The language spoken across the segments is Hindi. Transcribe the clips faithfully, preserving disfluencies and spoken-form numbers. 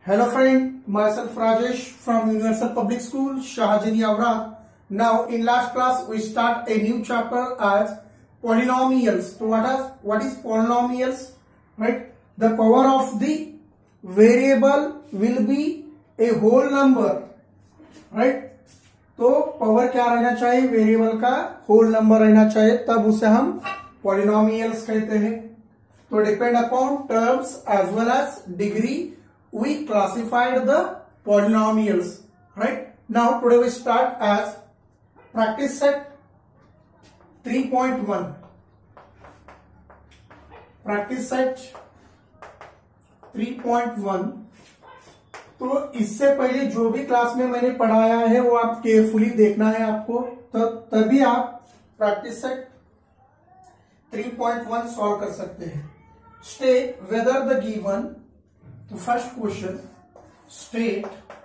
Hello friend, myself Rajesh from Universal Public School, Shahjani Avrat. Now in last class we start a new chapter as polynomials. So what is what is polynomials? Right? The power of the variable will be a whole number. Right? तो पावर क्या रहना चाहिए? वेरिएबल का होल नंबर रहना चाहिए, तब उसे हम पॉलिनोमियल्स कहते हैं. तो depend upon terms as well as degree we classified the polynomials. Right? Now today we start as practice set three point one. Practice set three point one. तो इससे पहले जो भी क्लास में मैंने पढ़ाया है वो आप केयरफुली देखना है आपको, तो तभी आप practice set three point one solve कर सकते हैं. State whether the given. तो first question, state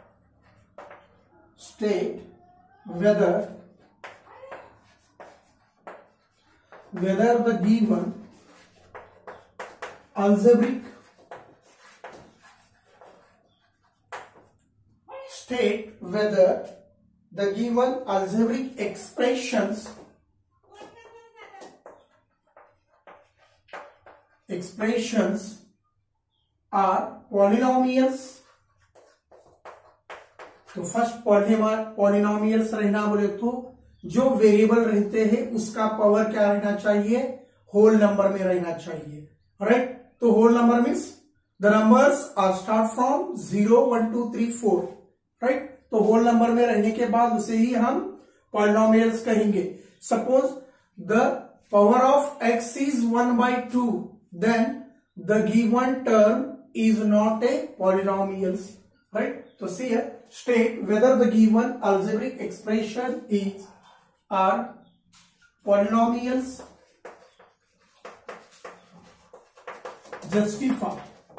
state whether whether the given algebraic state whether the given algebraic expressions expressions are polynomials. तो फर्स्ट पॉलिनोमियल्स रहना बोले तो जो वेरिएबल रहते हैं उसका पावर क्या रहना चाहिए? होल नंबर में रहना चाहिए. राइट? तो whole number means the numbers are start from zero one two three four. Right? तो होल नंबर में रहने के बाद उसे ही हम पॉलिनोमियल्स कहेंगे. Suppose the power of x is one by two, then the given term is not a polynomials. Right? So see here, state whether the given algebraic expression is are polynomials. Justify.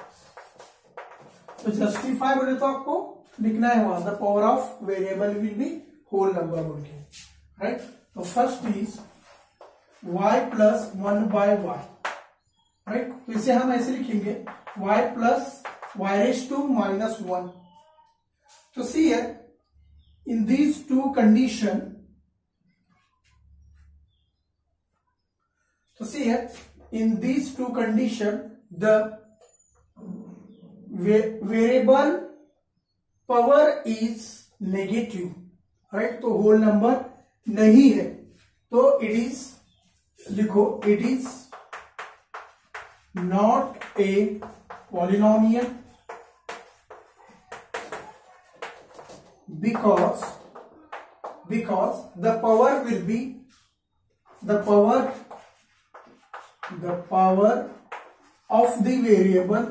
तो justify बोले तो आपको लिखना है वहां the power of variable will be whole number बोल के. Right? तो first is y plus one by y. Right? तो इसे हम ऐसे लिखेंगे y plus y raise to minus one. तो सी है इन दीज टू कंडीशन, तो सी है in these two condition the variable power is negative. Right? तो होल नंबर नहीं है, तो इट इज, लिखो it is not a polynomial because because the power will be the power the power of the variable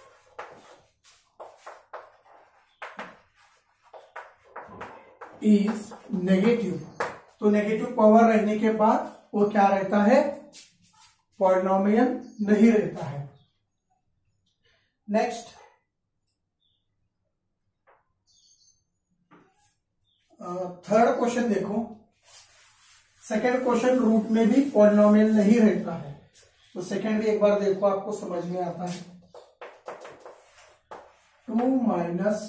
is negative. तो नेगेटिव पावर रहने के बाद वो क्या रहता है? पॉलिनोमियल नहीं रहता है. नेक्स्ट, थर्ड क्वेश्चन देखो. सेकंड क्वेश्चन रूट में भी पॉलिनोमियल नहीं रहता है, तो सेकंड भी एक बार देखो, आपको समझ में आता है. Two minus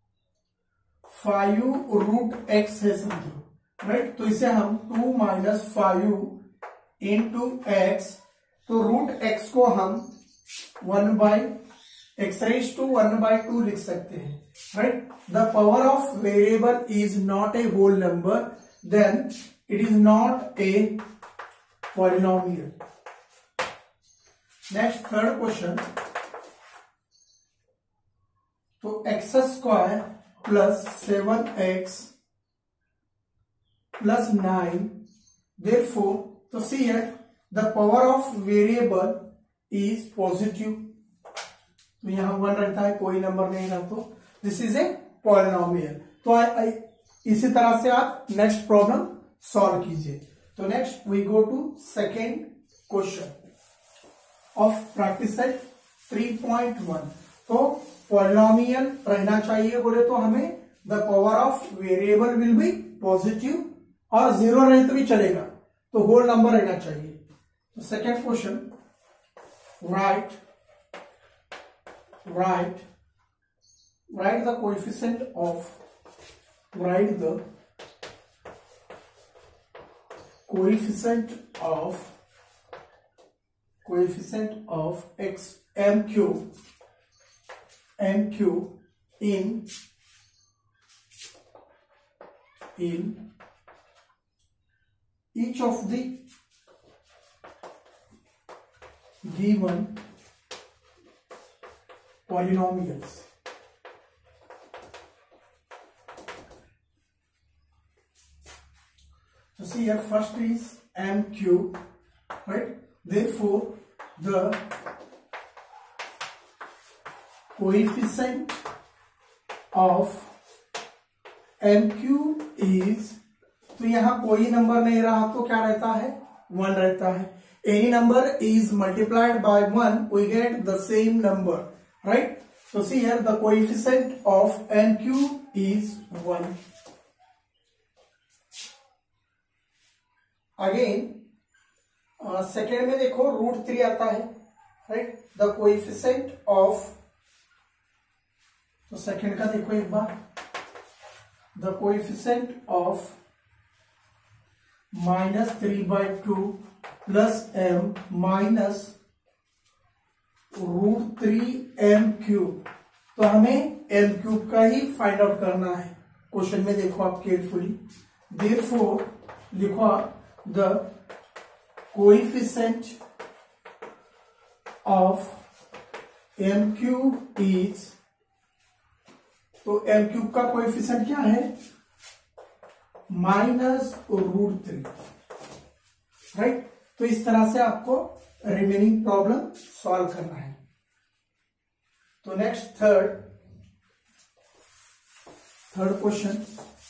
five root x है समझो. राइट? तो इसे हम two minus five into x, तो रूट एक्स को हम one by x raise to one by two लिख सकते हैं. Right? The power of variable is not a whole number, then it is not a polynomial. Next, third question. तो x square plus seven x plus nine, therefore तो सी है the power of variable is positive. तो यहां वन रहता है, कोई नंबर नहीं रहता, तो दिस इज ए पॉलिनोमियल. तो आ, आ, इसी तरह से आप नेक्स्ट प्रॉब्लम सॉल्व कीजिए. तो next we go to second question of practice set three point one. तो पॉलिनोमियल रहना चाहिए बोले तो हमें the power of variable will be positive, और जीरो रहे तो भी चलेगा, तो होल नंबर रहना चाहिए. Second question, write write write the coefficient of write the coefficient of coefficient of x mq mq in in each of the given polynomials. So see here, first is mq, right? Therefore the coefficient of mq is, तो यहां कोई नंबर नहीं रहा तो क्या रहता है, वन रहता है. Any number is multiplied by one, we get the same number, right? So see here, the coefficient of mq is one. Again second uh, में देखो रूट थ्री आता है, राइट? द कोएफिशिएंट ऑफ, तो सेकेंड का देखो एक बार, the coefficient of minus three by two plus m minus root three m cube. तो हमें एम क्यूब का ही फाइंड आउट करना है. क्वेश्चन में देखो आप केयरफुली, देयरफॉर लिखो the coefficient of m cube is, तो m cube का कोएफिशिएंट क्या है, माइनस रूट थ्री, राइट? तो इस तरह से आपको रिमेनिंग प्रॉब्लम सॉल्व करना है. तो नेक्स्ट थर्ड थर्ड क्वेश्चन,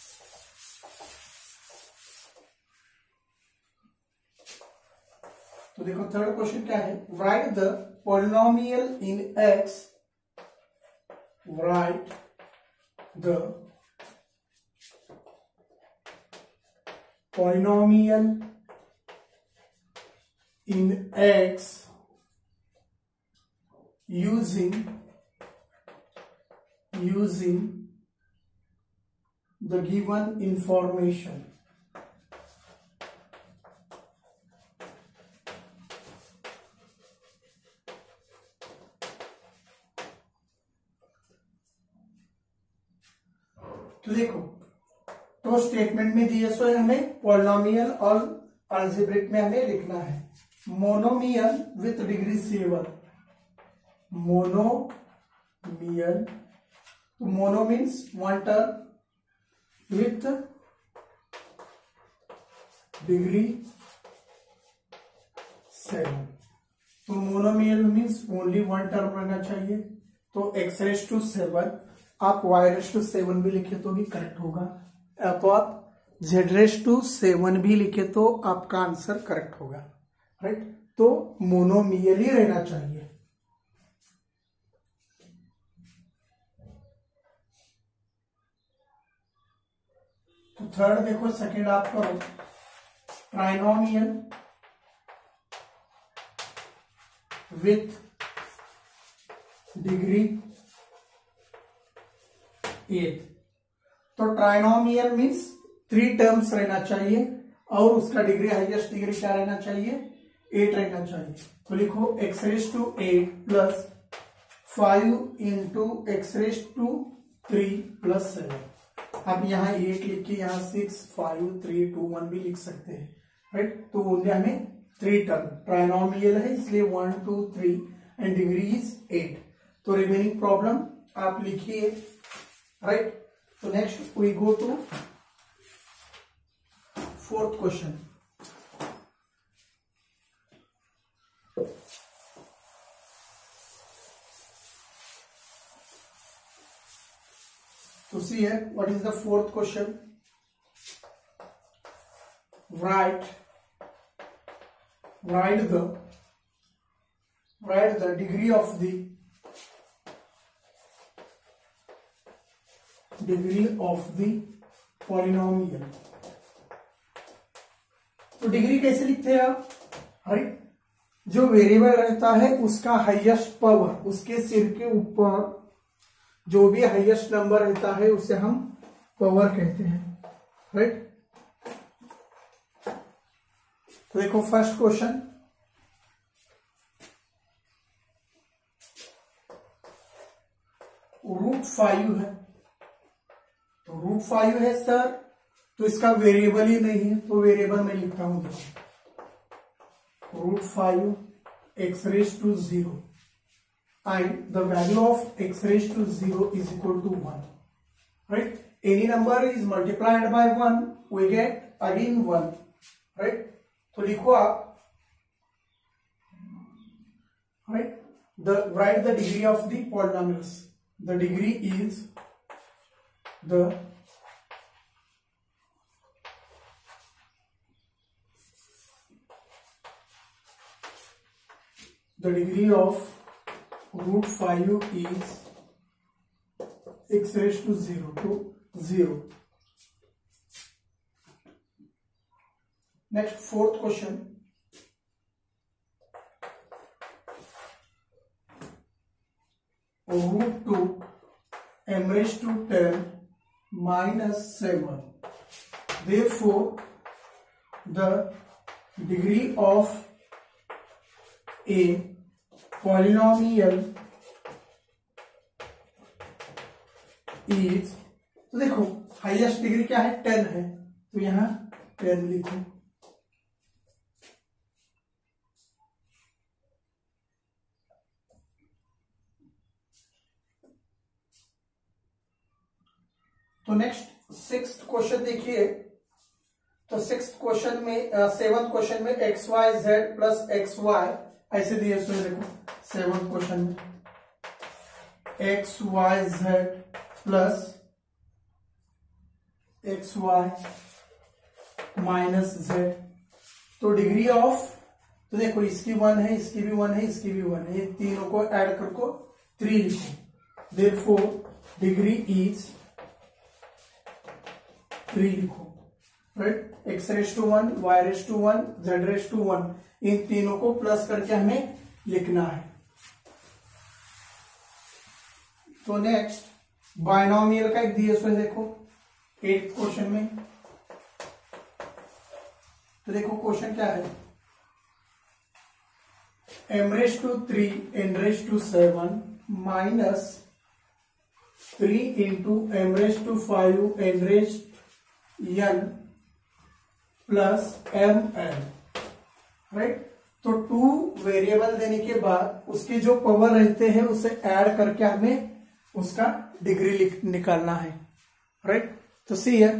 तो देखो थर्ड क्वेश्चन क्या है, right the polynomial in x, write the polynomial in x using using the given information. तो देखो, तो स्टेटमेंट में दिए सो हमें पॉलिनोमियल और अलजेब्रिक में हमें लिखना है monomial with degree seven. Monomial, तो mono means one term with degree seven. तो monomial means only one term रहना चाहिए. तो एक्स रेस टू सेवन, आप वाई रेस टू सेवन भी लिखे तो भी करेक्ट होगा, तो आप जेड रेस टू सेवन भी लिखे तो आपका आंसर करेक्ट होगा, राइट? तो मोनोमियल ही रहना चाहिए. तो थर्ड देखो, सेकंड आप करो ट्राइनोमियल विथ डिग्री एट. तो ट्राइनोमियल मीन्स थ्री टर्म्स रहना चाहिए और उसका डिग्री, हाईएस्ट डिग्री क्या रहना चाहिए, एट रहना चाहिए. तो लिखो x raise to eight plus five into x raise to three plus seven. आप यहाँ एट लिख के यहाँ six five three two one भी लिख सकते हैं, राइट? तो ओनली हमें थ्री टर्म, ट्राइनोमियल है इसलिए one two three and degree is eight. तो रिमेनिंग प्रॉब्लम आप लिखिए, राइट? तो next we go to fourth question. तो see here, what is the fourth question? Write, write the, write the degree of the, degree of the polynomial. तो डिग्री कैसे लिखते हैं आप, राइट? जो वेरिएबल रहता है उसका हाईएस्ट पावर उसके सिर के ऊपर जो भी हाईएस्ट नंबर रहता है उसे हम पावर कहते हैं, राइट। तो देखो फर्स्ट क्वेश्चन, रूट फाइव है, तो रूट फाइव है सर, तो इसका वेरिएबल ही नहीं है, तो वेरिएबल में लिखता हूं, देखो root five x raise to zero and the value of x raised to zero is equal to one, right? Any number is multiplied by one, we get again one, right? तो लिखो आप, right? The write the degree of the polynomials. The degree is the the degree of root five is x raised to zero to zero. Next, fourth question. Root two m raised to ten minus seven. Therefore, the degree of a polynomial is, तो देखो हाईएस्ट डिग्री क्या है, टेन है, तो यहां टेन लिखो। तो नेक्स्ट सिक्स्थ क्वेश्चन देखिए, तो सिक्स्थ क्वेश्चन में, सेवंथ क्वेश्चन में x y z plus x y ऐसे दिए, इसमें देखो सेवन क्वेश्चन में x y z plus x y minus z, तो डिग्री ऑफ, तो देखो इसकी वन है, इसकी भी वन है, इसकी भी वन है, ये तीनों को ऐड करको थ्री लिखो, देयरफॉर डिग्री इज थ्री लिखो, right. X raise to one, y raise to one, z raise to one, इन तीनों को प्लस करके हमें लिखना है। तो नेक्स्ट बायनोमियल का एक दिया है, देखो एट्थ क्वेश्चन में, तो देखो क्वेश्चन क्या है, m raise to three n raise to seven minus three into m raise to five n raise n plus m n, right. तो टू वेरिएबल देने के बाद उसके जो पावर रहते हैं उसे ऐड करके हमें उसका डिग्री निकालना है, राइट। तो सी है,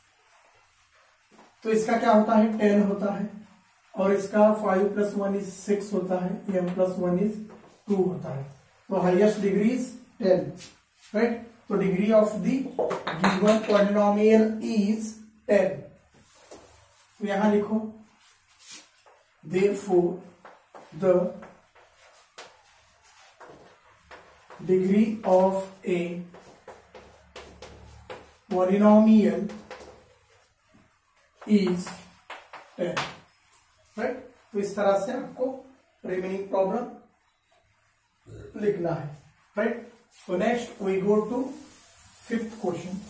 तो इसका क्या होता है, टेन होता है, और इसका five plus one is six होता है, m plus one is two होता है, तो highest degree is ten, right. तो degree of the given polynomial is ten, तो यहां लिखो therefore the degree of a polynomial is ten, right। तो इस तरह से आपको रिमेनिंग प्रॉब्लम लिखना है, राइट। तो next we go to fifth question.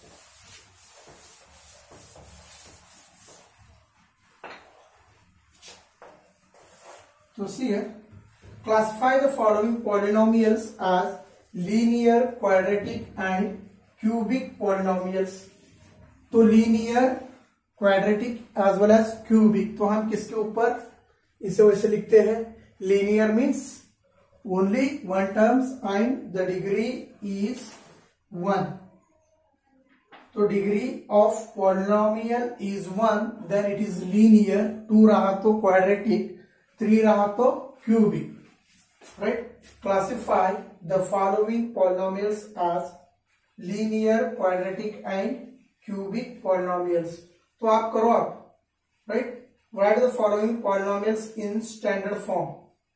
So see here, classify the following polynomials as linear, quadratic and cubic polynomials. तो linear, quadratic as well as cubic, तो हम किसके ऊपर इसे वैसे लिखते हैं, linear means only one terms and the degree is one. तो degree of polynomial is one, then it is linear, two रहा तो quadratic, थ्री रहा तो cubic, right. Classify the following polynomials as linear, quadratic and cubic polynomials. तो आप करो आप, right, right the following polynomials in standard form.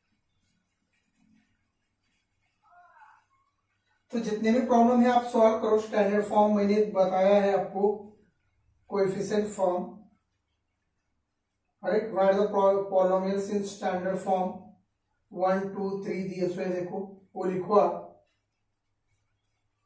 तो जितने भी प्रॉब्लम है आप सॉल्व करो स्टैंडर्ड फॉर्म, मैंने बताया है आपको coefficient form, right. Right the polynomials in standard form, one two three दिए हुए देखो, वो लिखो आप,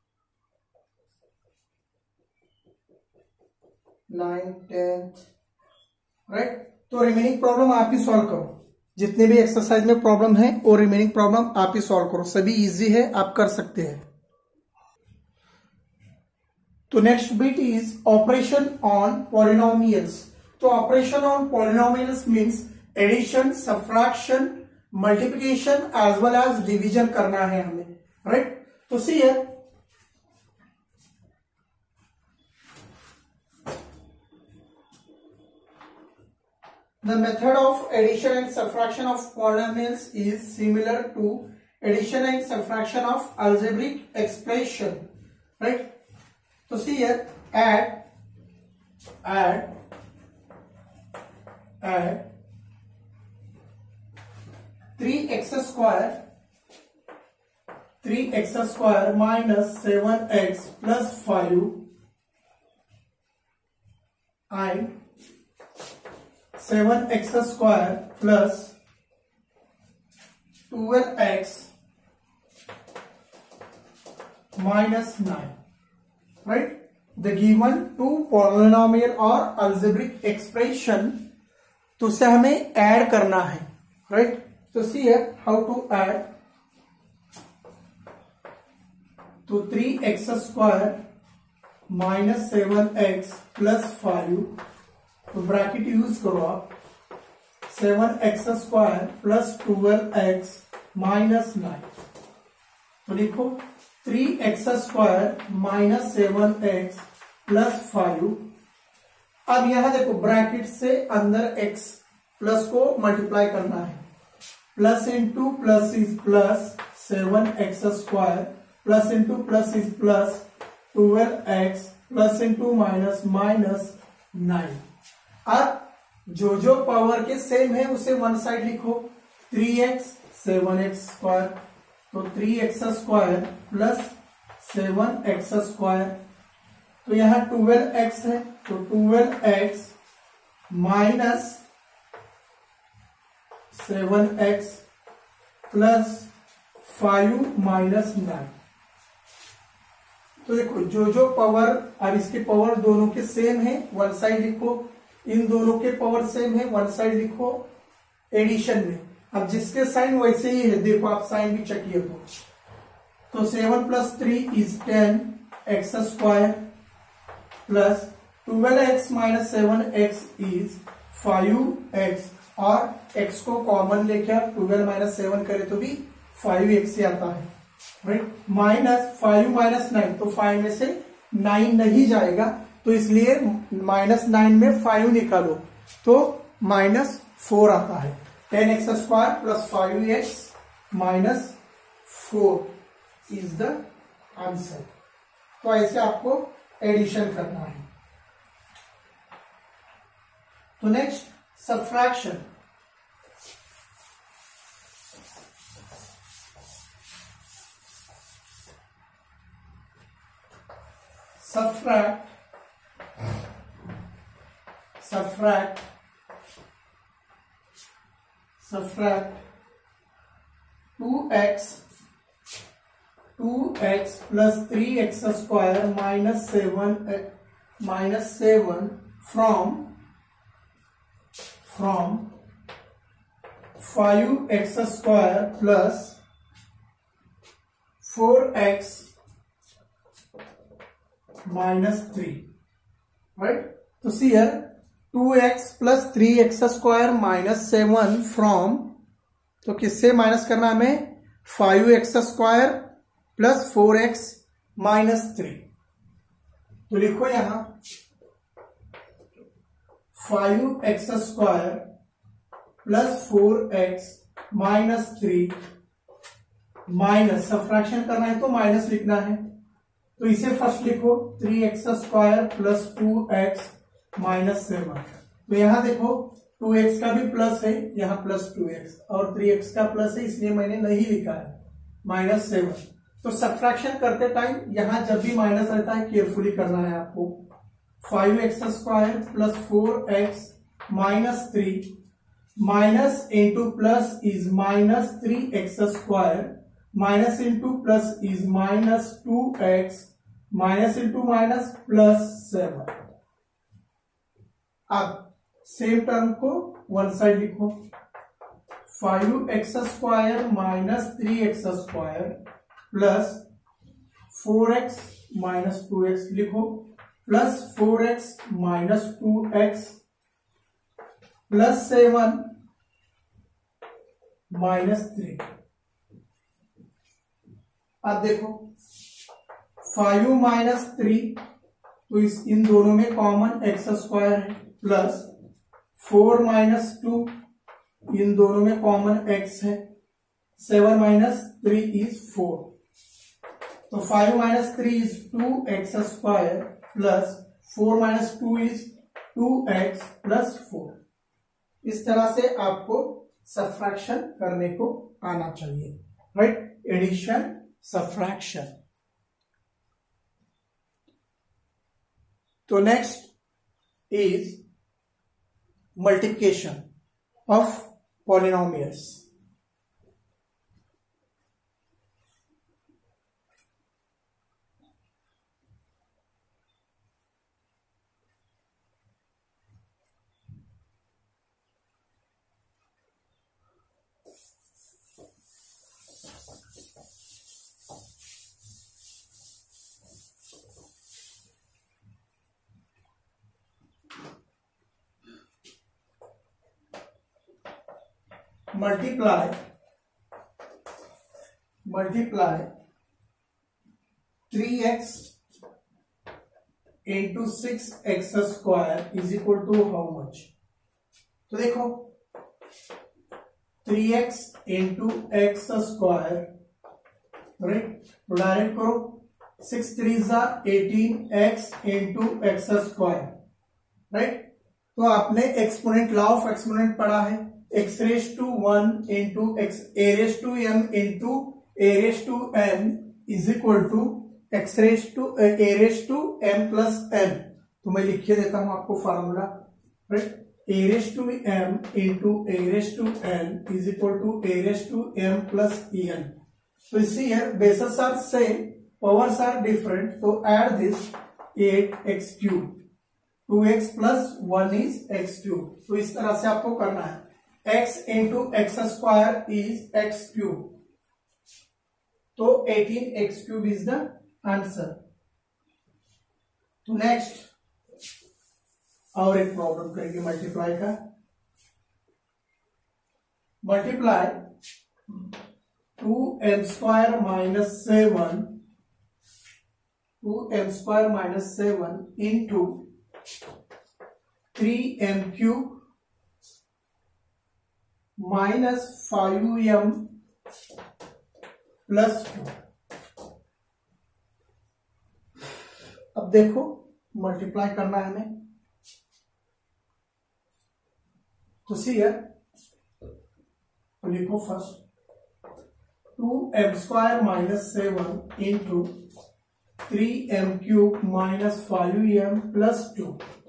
नाइन टेंथ, राइट। तो रिमेनिंग प्रॉब्लम आप ही सॉल्व करो, जितने भी एक्सरसाइज में प्रॉब्लम है वो रिमेनिंग प्रॉब्लम आप ही सॉल्व करो, सभी इजी है, आप कर सकते हैं। तो next bit is operation on polynomials. तो operation on polynomials means addition, subtraction, multiplication as well as division करना है हमें, राइट। तो see here, the method of addition and subtraction of polynomials is similar to addition and subtraction of algebraic expression, right? So see here, add, add, add three x square, three x square minus seven x plus five and seven x square plus twelve x minus nine, right? The given two polynomial or algebraic expression, तो उसे हमें ऐड करना है, right? तो see here how to add. तो three x square minus seven x plus five, तो ब्रैकेट यूज करो आप, seven x square plus twelve x minus nine. तो लिखो three x square minus seven x plus five. अब यहां देखो ब्रैकेट से अंदर x प्लस को मल्टीप्लाई करना है, plus into plus is plus seven x square plus into plus is plus twelve x plus into minus minus nine. अब जो जो पावर के सेम है उसे वन साइड लिखो, three x seven x square, तो three x square plus seven x square, तो यहां ट्वेल्व एक्स है, तो twelve x minus seven x plus five minus nine. तो देखो जो जो पावर, अब इसके पावर दोनों के सेम है, वन साइड लिखो, इन दोनों के पावर सेम है, वन साइड लिखो एडिशन में। अब जिसके साइन वैसे ही है, देखो आप साइन भी चेक किए तो तो seven plus three is ten x square plus twelve x minus seven x is five x, और x को कॉमन लेके आप ट्वेल्व माइनस सेवन करे तो भी फाइव एक्स ही आता है, राइट। माइनस फाइव माइनस नाइन, तो फाइव में से नाइन नहीं जाएगा, तो इसलिए माइनस नाइन में फाइव निकालो तो माइनस फोर आता है। Ten x square plus five x minus four is the answer. तो ऐसे आपको एडिशन करना है। तो next subtraction. Subtract, subtract, subtract two x, two x plus three x square minus seven, minus seven from, from five x square plus four x minus three, right. तो see here two x plus three x square minus seven from, तो किससे माइनस करना हमें, five x square plus four x minus three. तो लिखो यहां five x square plus four x minus three, minus subtraction करना है तो माइनस लिखना है, तो इसे फर्स्ट लिखो three x square plus two x minus seven. तो यहां देखो टू एक्स का भी प्लस है, यहाँ प्लस टू एक्स, और थ्री एक्स का प्लस है इसलिए मैंने नहीं लिखा है, माइनस सेवन। तो सब्ट्रैक्शन करते टाइम यहां जब भी माइनस रहता है केयरफुली करना है आपको। Five x square plus four x minus three, minus into plus is minus three x square, minus into plus is minus two x minus into minus plus seven. अब सेम टर्म को वन साइड लिखो, five x square minus three x square plus four x minus two x लिखो, plus four x minus two x plus seven minus three. अब देखो फाइव माइनस थ्री, तो इस इन दोनों में कॉमन एक्स स्क्वायर है, प्लस फोर माइनस टू, इन दोनों में कॉमन एक्स है, seven minus three is four, तो five minus three is two x square plus four minus two is two x plus four. इस तरह से आपको सब्ट्रैक्शन करने को आना चाहिए, राइट, एडिशन सब्ट्रैक्शन। तो next is multiplication of polynomials. multiply multiply three x into six x square is equal to how much? तो देखो three x into x square, right, तो डायरेक्ट करो, सिक्स थ्री जा eighteen x into x square, right. तो आपने एक्सपोनेंट, लॉ ऑफ एक्सपोनेंट पढ़ा है, x raise to one into x a raise to m into a raise to n is equal to x raise to a raise to m plus n. तो मैं लिखिए देता हूं आपको formula, right, a raise to m into a raise to n is equal to a raise to m plus n. तो इसी here bases are same, powers are different, तो add this eight x cube, two x plus one is x cube. तो इस तरह से आपको करना है, x into x square is x cube, तो eighteen x cube is the answer. तो नेक्स्ट और एक प्रॉब्लम करेंगे मल्टीप्लाई का। Multiply two m square minus seven, to m square minus seven into three m cube minus five m plus two. अब देखो मल्टीप्लाई करना है हमें, तो सी है, तो लिखो first two m square minus seven into three m cube minus five m plus two.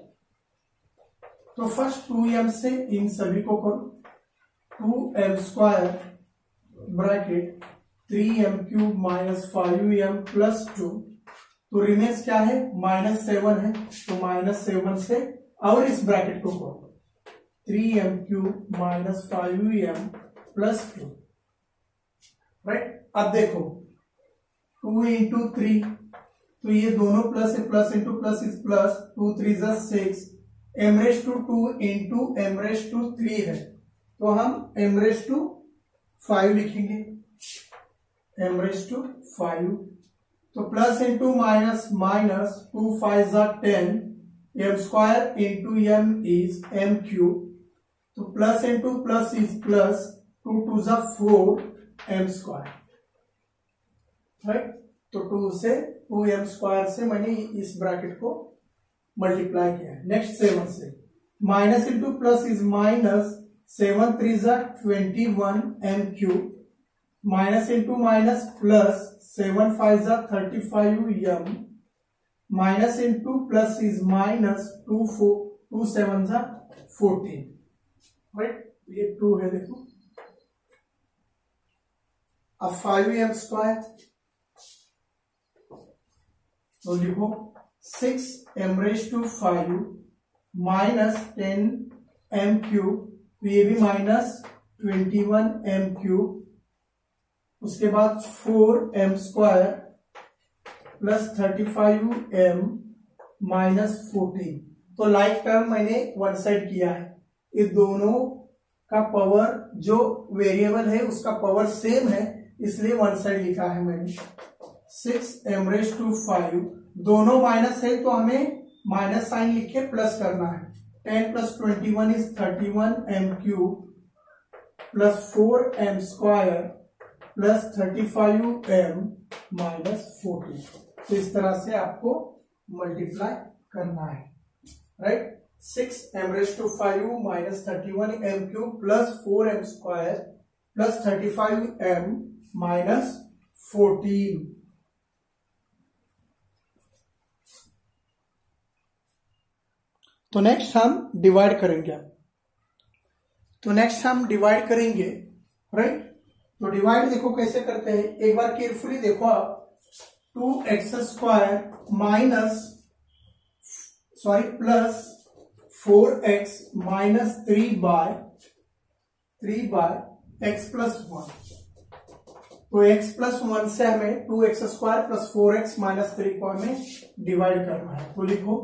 तो फर्स्ट टू एम से इन सभी को करो, two m square bracket three m cube minus five m plus two, तो रिमेन्स क्या है, माइनस सेवन है, तो माइनस सेवन से और इस ब्रैकेट को करो, three m cube minus five m plus two, right. अब देखो टू इंटू थ्री, तो ये दोनों प्लस है, plus into plus is plus, two three जा six, m raise to two into m raise to three है, तो हम एम रेस टू फाइव लिखेंगे, एम रेस टू फाइव, तो plus into minus minus, two five जा ten, m square into m is m cube, तो plus into plus is plus, two two जा फोर एम स्क्वायर, राइट। तो टू से टू एम स्क्वायर से मैंने इस ब्रैकेट को मल्टीप्लाई किया। नेक्स्ट सेवन से minus into plus is minus, seven three जा twenty one m cube, minus into minus plus, seven five जा thirty five m, minus into plus is minus, two four two seven जा फोर्टीन, राइट, ये टू है देखो। अब फाइव एम स्क्वायर तो लिखो six m raise to five minus ten m cube, तो ये भी minus twenty one m cube, उसके बाद four m square plus thirty five m minus fourteen. तो लाइक टर्म मैंने वन साइड किया है, ये दोनों का पावर जो वेरिएबल है उसका पावर सेम है, इसलिए वन साइड लिखा है मैंने। Six m raise to five, दोनों माइनस है तो हमें माइनस साइन लिख के प्लस करना है। Ten plus twenty one is thirty one m cube plus four m square plus thirty five m minus fourteen. तो इस तरह से आपको मल्टीप्लाई करना है, right. Six m raise to five minus thirty one m cube plus four m square plus thirty five m minus fourteen. तो नेक्स्ट हम डिवाइड करेंगे। तो नेक्स्ट हम डिवाइड करेंगे, राइट। तो डिवाइड देखो कैसे करते हैं, एक बार केयरफुली देखो आप। Two x square minus sorry plus four x minus three by three by x plus one. तो एक्स प्लस वन से हमें two x square plus four x minus three को हमें डिवाइड करना है। तो लिखो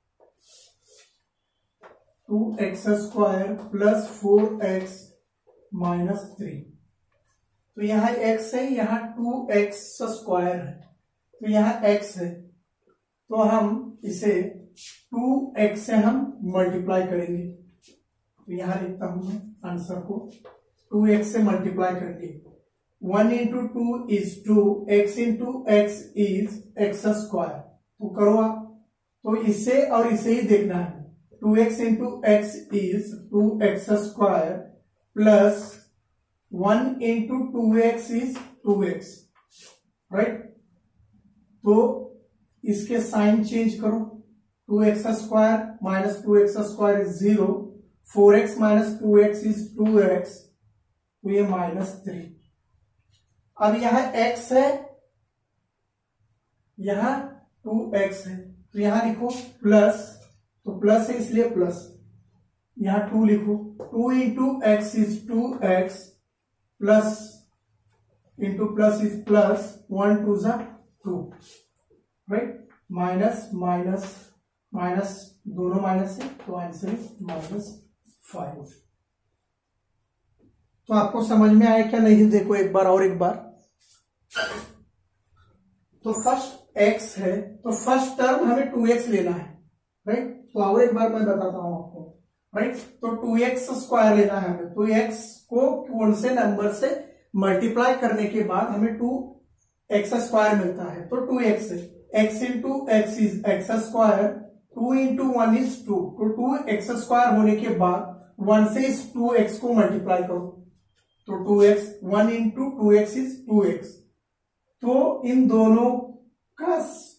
two x square plus four x minus three. तो यहां x है, यहां टू एक्स स्क्वायर है, तो यहां x है, तो हम इसे टू एक्स से हम मल्टीप्लाई करेंगे। तो यहां लिखता हूं मैं आंसर को, टू एक्स से मल्टीप्लाई करेंगे। One into two is two, x into x is x square. तो करो आप, तो इसे और इसे ही देखना है। Two x into x is two x square plus one into two x is two x, right. तो इसके साइन चेंज करो, two x square minus two x square is zero, four x minus two x is two x, तो ये माइनस थ्री। अब यहां x है, यहां टू एक्स है, तो यहां लिखो प्लस, तो प्लस है इसलिए प्लस, यहां टू लिखो। Two into x is two x plus into plus is plus, one two जा two, right. Minus minus minus, दोनों माइनस है, तो आंसर इज माइनस फाइव। तो आपको समझ में आया क्या नहीं, देखो एक बार और एक बार। तो फर्स्ट x है, तो फर्स्ट टर्म हमें टू एक्स लेना है, राइट। तो और एक बार मैं बताता हूं आपको, राइट। तो टू एक्स स्क्वायर लेना है हमें, तो x को कौन से नंबर से मल्टीप्लाई करने के बाद हमें टू एक्स स्क्वायर मिलता है। तो टू एक्स है, x into x is x square, two into one is two, तो टू एक्स स्क्वायर होने के बाद वन से इस टू एक्स को मल्टीप्लाई करो, तो two x, one into two x is two x. तो इन दोनों का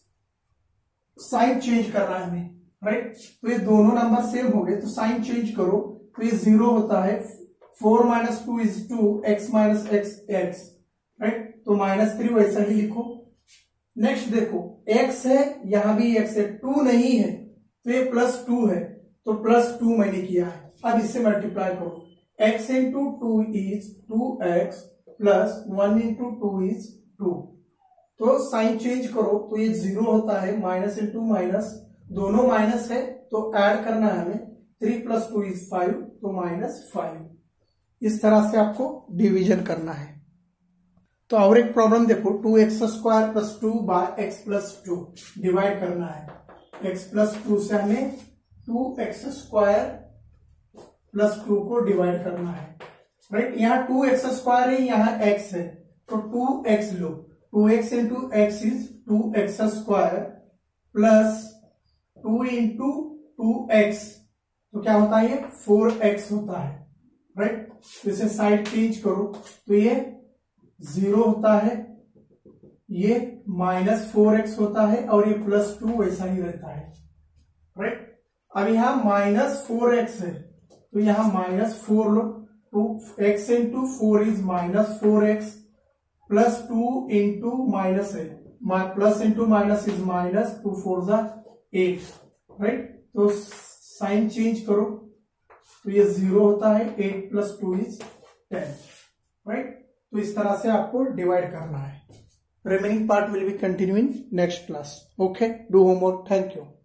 साइन चेंज करना है हमें, राइट। तो ये दोनों नंबर सेम हो गए, तो साइन चेंज करो, तो ये जीरो होता है। Four minus two is two, x minus x x, right. तो माइनस थ्री वैसा ही लिखो। नेक्स्ट देखो x है, यहां भी x है, टू नहीं है, तो ये प्लस टू है, तो प्लस टू मैंने किया है। अब इससे मल्टीप्लाई करो, x into two is two x plus one into two is two. तो साइन चेंज करो, तो ये जीरो होता है, माइनस इंटू माइनस, दोनों माइनस है, तो ऐड करना है हमें। Three plus two is five, तो माइनस फाइव। इस तरह से आपको डिवीजन करना है। तो और एक प्रॉब्लम देखो, two x square plus two by x plus two divide करना है। एक्स प्लस टू से हमें two x square plus two को डिवाइड करना है, राइट। यहाँ टू एक्स स्क्वायर है, यहाँ एक्स है, तो टू एक्स लो, two x into x is two x square plus two into two x, तो क्या होता है, ये फोर एक्स होता है, राइट। तो इसे साइड चेंज करो, तो ये जीरो होता है, ये माइनस फोर एक्स होता है, और ये प्लस टू वैसा ही रहता है, राइट। अब यहां माइनस फोर एक्स है, तो यहां माइनस फोर लो, two x into four is minus four x plus two into minus है, plus into minus is minus, two four जा एट, राइट। तो साइन चेंज करो तो ये जीरो होता है, eight plus two is ten, right. तो इस तरह से आपको डिवाइड करना है। Remaining part will be continuing next class. Okay, do homework. Thank you.